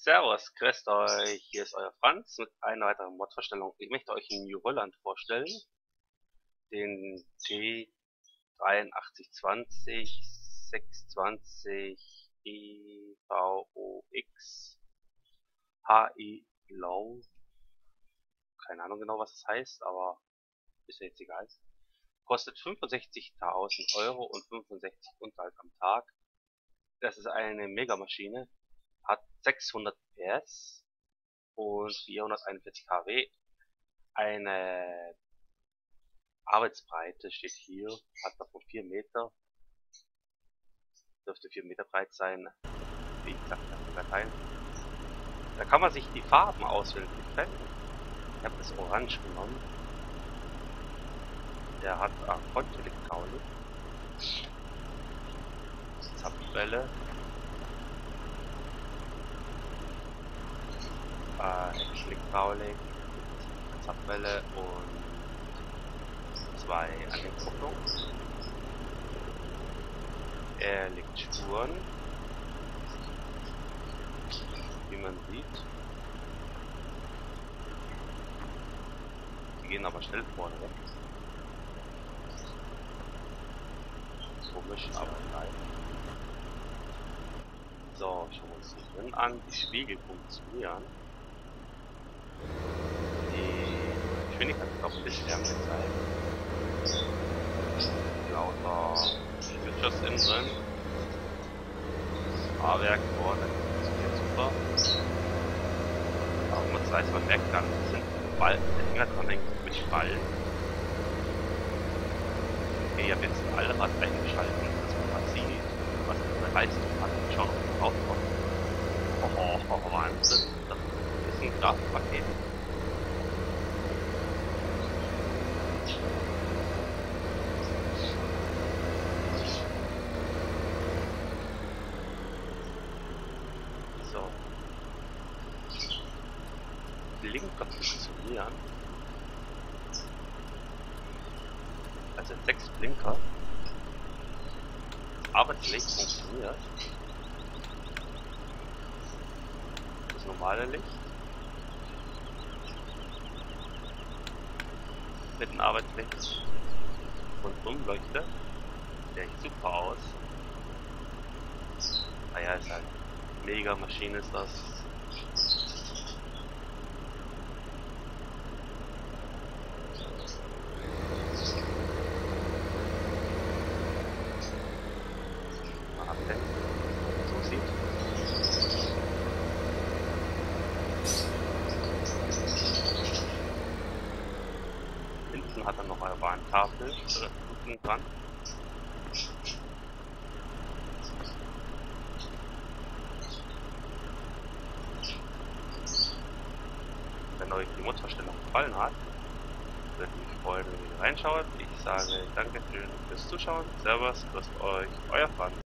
Servus, grüßt euch, hier ist euer Franz mit einer weiteren Mod-Vorstellung. Ich möchte euch einen New Holland vorstellen, den T8320 620 EVOX HE Low. Keine Ahnung genau, was es heißt, aber ist ja jetzt egal. Kostet 65.000 Euro und 65 Unterhalt am Tag. Das ist eine Megamaschine, hat 600 PS und 441 kW. Eine Arbeitsbreite steht hier, hat davon 4 Meter, dürfte 4 Meter breit sein, wie gesagt, das sind Dateien. Da kann man sich die Farben auswählen für die Felgen. Ich habe das Orange genommen. Der hat Fronthydraulik, Zapfwelle, Heckschlickhydraulik, Zapfwelle und 2 Anhängkupplungen. Er legt Spuren, wie man sieht. Die gehen aber schnell vorne weg. Komisch, aber egal. So, schauen wir uns hier drin an. Die Spiegel funktionieren. Die Geschwindigkeit ist auch ein bisschen angezeigt. Lauter Switchers innen drin. Das Fahrwerk vorne funktioniert super. Aber man weiß, man merkt dann, sind der Finger dran hängt mit Spalten. Okay, ich habe jetzt ein Allrad eingeschaltet, dass man mal sieht, was das für Leistung hat. Schauen, ob es rauskommt. Oh, Wahnsinn. Das ist ein Grafikpaket. So. Blinker funktionieren. Also 6 Blinker. Arbeitslicht funktioniert. Das normale Licht. Mit dem Arbeitslicht. Rundum leuchtet. Der sieht super aus. Naja, ist halt mega Maschine ist das. So sieht. Hinten hat er noch eine Warntafel unten dran. Wenn euch die Mod-Vorstellung gefallen hat, würde mich freuen, wenn ihr reinschaut. Ich sage Dankeschön fürs Zuschauen. Servus, grüßt euch, euer Franz.